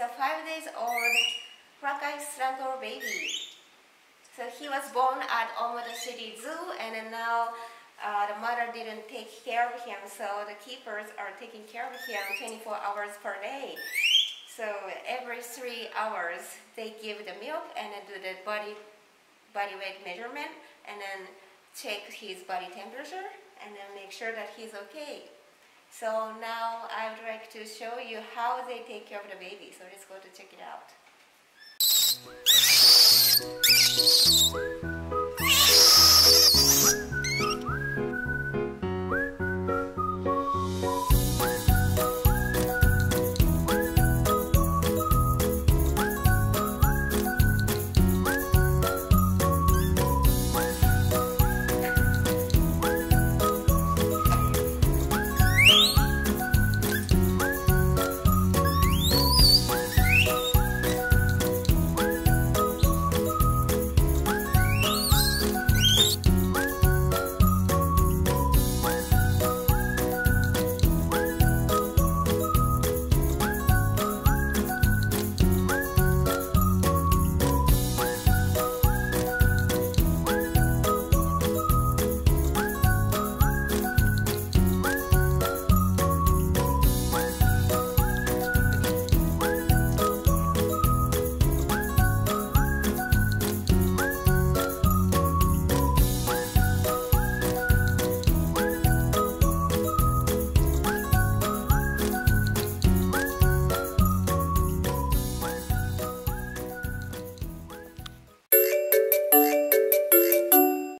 a 5 days old Huarakai Strangle baby. So he was born at Omoto City Zoo, and then now the mother didn't take care of him, so the keepers are taking care of him 24 hours per day. So every 3 hours they give the milk and then do the body weight measurement, and then check his body temperature, and then make sure that he's okay. So now I would like to show you how they take care of the baby. So let's go to check it out.